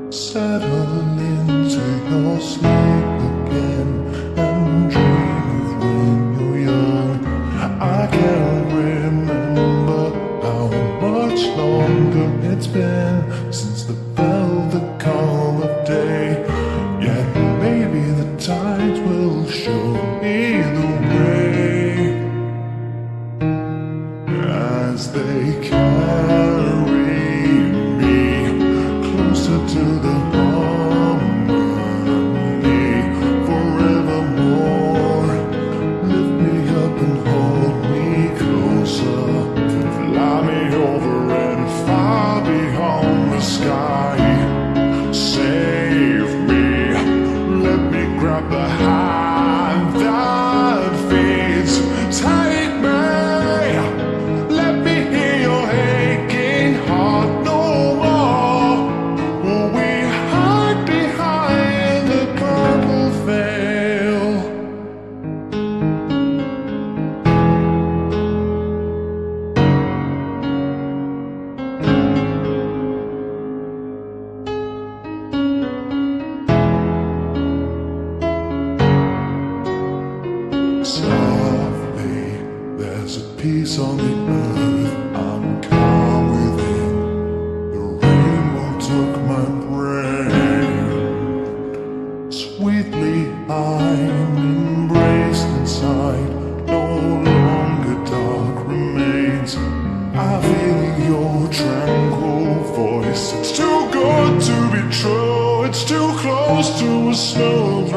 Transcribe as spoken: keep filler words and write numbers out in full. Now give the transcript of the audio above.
Settle into your sleep again and dream of when you're young. I can't remember how much longer it's been since the velvet call of day. Yet maybe the tides will show me the way as they carry me closer to the harmony forevermore. Lift me up and hold me closer, fly me over and far beyond the sky. Save me, let me grab the hand that feeds. Take me, let me hear your aching heart no more. Will we hide behind the purple veil? Softly, there's a peace on the earth. I'm calm within. The rainbow took my brain. Sweetly, I'm embraced inside. No longer dark remains. I feel your tranquil voice. It's too good to be true. It's too close to a smell